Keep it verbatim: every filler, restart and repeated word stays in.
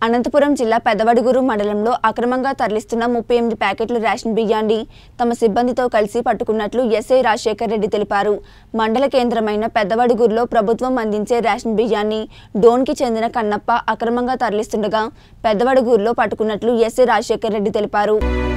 అనంతపురం జిల్లా పెదవడుగురు మండలంలో అక్రమంగా తరలిస్తున్న ముప్పై ఎనిమిది ప్యాకెట్ల రేషన్ బియ్యాన్ని తమ సిబ్బందితో కలిసి పట్టుకున్నట్లు ఎస్ఐ రాజశేఖర్ రెడ్డి తెలిపారు. మండల కేంద్రమైన పెదవడుగురులో ప్రభుత్వం అందించే రేషన్ బియ్యాన్ని డోన్కి చెందిన కన్నప్ప అక్రమంగా తరలిస్తుండగా పెదవడుగురులో పట్టుకున్నట్లు ఎస్ఐ రాజశేఖర్ రెడ్డి తెలిపారు.